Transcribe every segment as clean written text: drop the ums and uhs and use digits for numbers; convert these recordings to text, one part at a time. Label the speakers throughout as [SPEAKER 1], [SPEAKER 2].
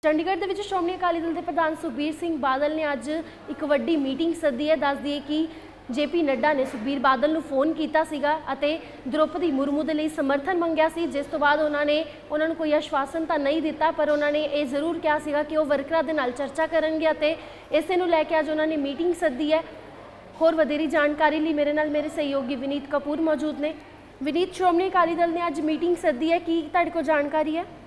[SPEAKER 1] चंडीगढ़ ਦੇ ਵਿੱਚ ਸ਼੍ਰੋਮਣੀ ਅਕਾਲੀ ਦਲ ਦੇ ਪ੍ਰਧਾਨ ਸੁਖਬੀਰ ਸਿੰਘ ਬਾਦਲ ਨੇ ਅੱਜ ਇੱਕ ਵੱਡੀ ਮੀਟਿੰਗ ਸੱਦੀ ਹੈ। ਦੱਸ ਦਈਏ ਕਿ जेपी नड्डा ने सुखबीर बादल ਨੂੰ फोन किया ਸੀਗਾ ਅਤੇ द्रौपदी मुर्मू ਦੇ ਲਈ समर्थन ਮੰਗਿਆ ਸੀ, जिस तो बाद उन्होंने कोई आश्वासन तो नहीं दिता, पर उन्होंने ये जरूर कहा ਸੀਗਾ कि वह वर्करां ਦੇ ਨਾਲ चर्चा ਕਰਨਗੇ ਅਤੇ ਇਸੇ ਨੂੰ ਲੈ ਕੇ ਅੱਜ उन्होंने मीटिंग सद्दी है। होर वधेरी जानकारी लिए मेरे नाल मेरे सहयोगी विनीत कपूर मौजूद ने। विनीत, श्रोमणी अकाली दल ने आज मीटिंग सद्दी है, की तुहाडे कोल जानकारी है?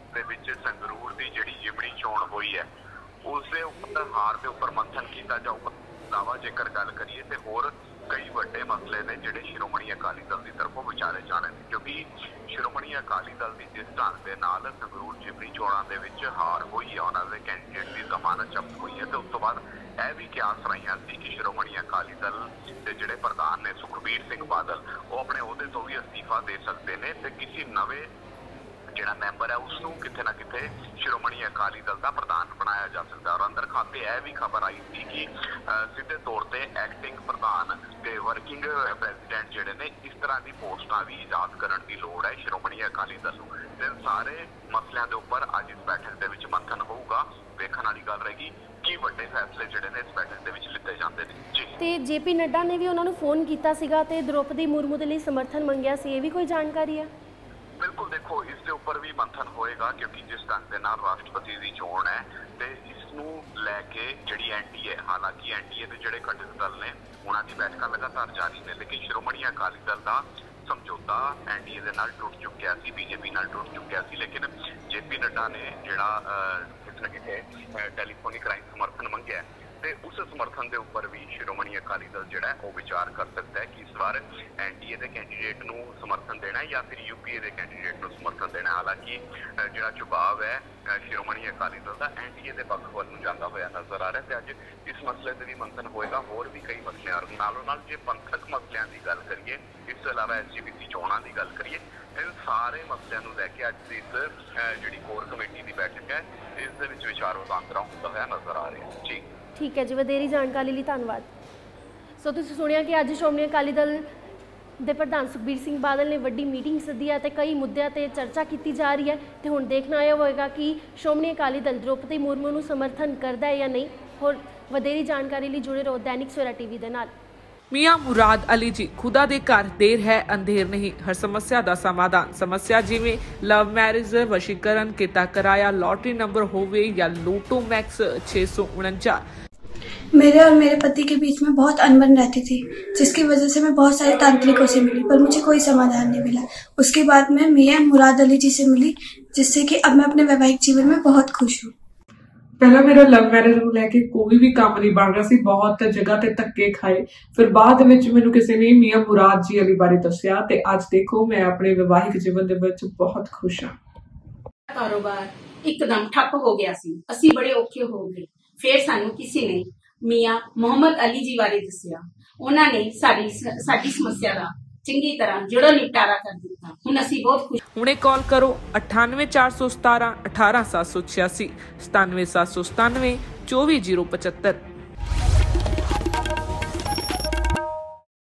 [SPEAKER 2] संगरूर की जिहड़ी जिमनी चोण हुई है उस दे उपर हार के उपर मंथन किया जाऊगा। इलावा जेकर गल करिए तो होर कई वड्डे मसले ने जिहड़े श्रोमणी अकाली दल की तरफों विचारे जाने, क्योंकि श्रोमणी अकाली दल की जिस ढंग के नाल संगरूर जिमनी चोणों के विच हार हुई है, उन्होंने कैंडीडेट की जमानत जब्त हुई है, तो उस तो बाद यह भी क्यास रही थी कि श्रोमणी अकाली दल के जिहड़े प्रधान ने सुखबीर सिंह बादल वो अपने अहुदे तो भी अस्तीफा दे सकते हैं तो किसी नवे जिहड़ा मैंबर है उसनूं किते ना किते श्रोमणी अकाली दल का प्रधान बनाया जा सकता है। और अंदर खाते यह भी खबर आई थी कि सीधे तौर पर एक्टिंग प्रधान ते वर्किंग प्रेजिडेंट जिहड़े ने इस तरह की पोस्टां भी ईजाद करने की लोड़ है श्रोमणी अकाली दल नूं। ते सारे मसलियां दे उपर अज इस बैठक दे विच मंथन होऊगा। वेखण वाली गल रहेगी कि वड्डे फैसले जिहड़े ने इस बैठक दे विच लिते जांदे ने। जी,
[SPEAKER 1] ते जेपी नड्डा ने भी उन्होंने फोन किया सीगा ते द्रौपदी मुर्मू के लिए समर्थन मंगिया सी, ये भी कोई जानकारी है?
[SPEAKER 2] बिल्कुल, देखो इसके उपर भी मंथन होएगा, क्योंकि जिस ढंग के नाल राष्ट्रपति की चोण है तो इसनूं लैके जिहड़ी एनडीए, हालांकि एनडीए के जिहड़े घटक दल ने उन्हां दी बैठकां लगातार जारी ने, लेकिन श्रोमणी अकाली दल का समझौता एनडीए के नाल टुट चुकिया सी, बीजेपी नाल टुट चुकिया सी, लेकिन जेपी नड्डा ने जिहड़ा किते ना किते टैलीफोनिक राਹੀਂ समर्थन मंगिया ते उस समर्थन के उपर भी श्रोमणी अकाली दल जिहड़ा है विचार कर सकता है कि इस बार एनडीए के कैंडीडेट नूं समर्थन देना है या फिर यूपीए के कैंडीडेट नूं समर्थन देना। हालांकि जिहड़ा झुकाव है श्रोमणी अकाली दल का एनडीए के पक्ष वल नूं जांदा होया नज़र आ रहा है। अज इस मसले से भी मंथन होएगा। होर भी कई मसले नालों नाल जे पंथक मसलियां की गल करिए, इस तो इलावा एसजीपीसी चोणां की गल करिए, इन सारे मसलियां नूं लैके अज इस जिहड़ी कोर कमेटी की बैठक है इस दे विच विचार वटांदरा होंदा होया नज़र आ रहा है। जी
[SPEAKER 1] ठीक है जी, वधेरी जानकारी लिए धन्यवाद। सो तुसीं सुनिया कि अज श्रोमणी अकाली दल दे प्रधान सुखबीर सिंह बादल ने वड्डी मीटिंग सद्दी है ते कई मुद्दों पर चर्चा की जा रही है। तो हुण देखना यह होएगा कि श्रोमणी अकाली दल द्रौपदी मुर्मू नूं समर्थन करता है या नहीं। होर वधेरी जानकारी लिए जुड़े रहो दैनिक सवेरा टीवी दे नाल।
[SPEAKER 3] मियाँ मुराद अली जी, खुदा दे घर देर है अंधेर नहीं, हर समस्या का समाधान। समस्या जिमें लव मैरिज, वशीकरण, किता कराया, लॉटरी नंबर होवे या लोटो मैक्स 649।
[SPEAKER 4] मेरे और मेरे पति के बीच में बहुत अनबन रहती थी, जिसकी वजह से मैं बहुत सारे तांत्रिकों से मिली, पर मुझे कोई समाधान नहीं मिला। उसके बाद मैं मियाँ मुराद अली जी से मिली, जिससे कि अब मैं अपने वैवाहिक जीवन में बहुत खुश हूँ।
[SPEAKER 5] पहला मेरा लव मैरिज ਨੂੰ ਲੈ ਕੇ ਕੋਈ ਵੀ ਕੰਮ ਨਹੀਂ ਬਣ ਰਿਹਾ ਸੀ, ਬਹੁਤ ਜਗ੍ਹਾ ਤੇ ਧੱਕੇ ਖਾਏ। ਫਿਰ ਬਾਅਦ ਵਿੱਚ ਮੈਨੂੰ ਕਿਸੇ ਨੇ ਮੀਆਂ ਮੁਰਾਦ ਜੀ ਅਲੀ ਬਾਰੇ ਦੱਸਿਆ ਤੇ ਅੱਜ ਦੇਖੋ ਮੈਂ ਆਪਣੇ ਵਿਵਾਹਿਕ ਜੀਵਨ ਦੇ ਵਿੱਚ ਬਹੁਤ ਖੁਸ਼ ਹਾਂ।
[SPEAKER 6] ਕਾਰੋਬਾਰ ਇੱਕਦਮ ਠੱਪ ਹੋ ਗਿਆ ਸੀ, ਅਸੀਂ ਬੜੇ ਔਖੇ ਹੋ ਗਏ। ਫਿਰ ਸਾਨੂੰ ਕਿਸੇ ਨੇ ਮੀਆਂ ਮੁਹੰਮਦ ਅਲੀ ਜੀ ਬਾਰੇ ਦੱਸਿਆ। ਉਹਨਾਂ ਨੇ ਸਾਡੀ ਸਮੱਸਿਆ ਦਾ ਚੰਗੀ ਤਰ੍ਹਾਂ ਜੜੋਂ ਨਿਪਟਾਰਾ ਕਰ ਦਿੱਤਾ। ਹੁਣ ਅਸੀਂ ਬਹੁਤ ਖੁਸ਼।
[SPEAKER 3] ਹੁਣੇ ਕਾਲ ਕਰੋ 98 417 18786 97797 24075।